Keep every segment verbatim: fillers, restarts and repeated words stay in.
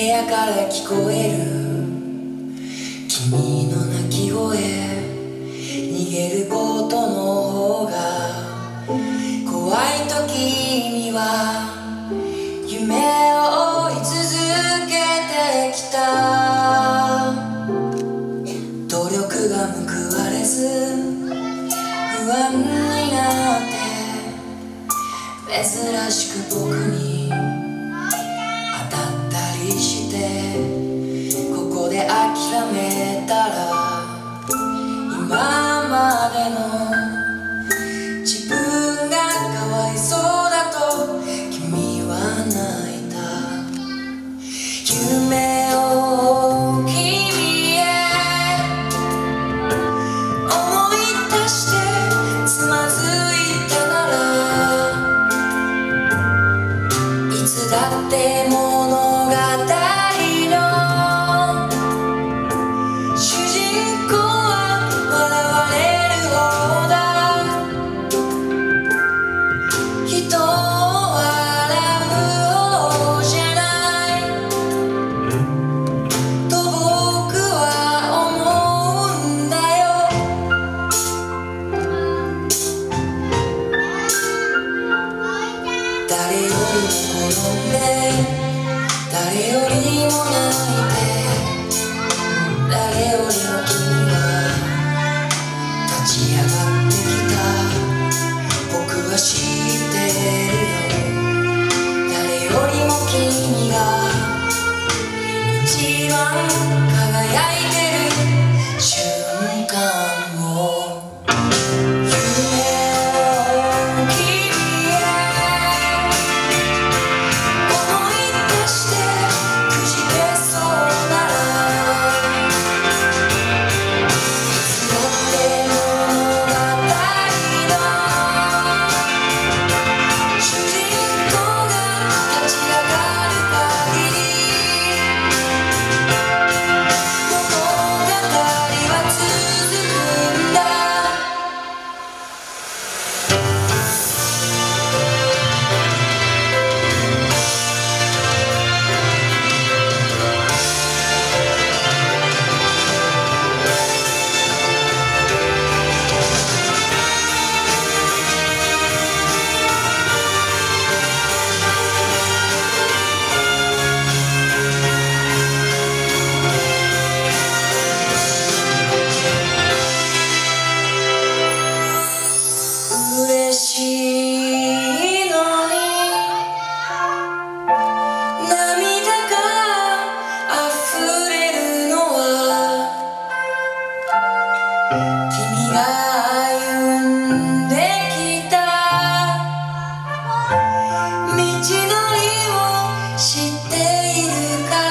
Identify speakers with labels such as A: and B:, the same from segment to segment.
A: 屋から聞こえる君の泣き声、逃げることの方が怖い時には夢を追い続けてきた。努力が報われず不安になって珍しく僕に当たったりして、ここで諦めたら今までの自分がかわいそうだと君は泣いた。夢を君へ思い出してつまずいたなら、いつだって物語の主人公は笑われる方だ。人を笑う方じゃないと僕は思うんだよ。誰よりも転んで誰よりも泣いて、誰よりも君は立ち上がってきた。僕は知ってるよ、誰よりも君が一番輝いてる瞬間を。夢を君へ思い出してくじけそうなら、いつだって物語の主人公が立ち上がる限り物語は続くんだ。嬉しいのに涙が溢れるのは、君が歩んできた道のりを知っているから。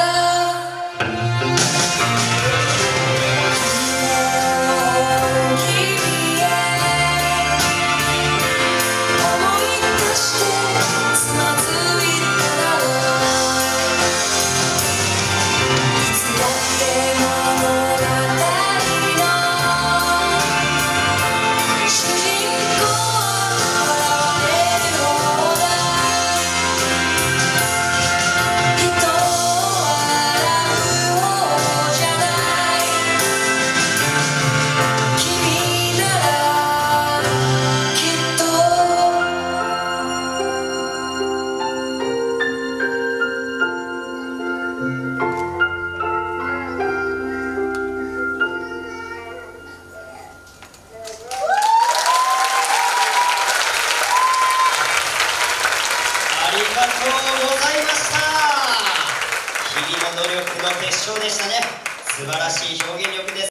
B: ありがとうございました。日々の努力の結晶でしたね。素晴らしい表現力です。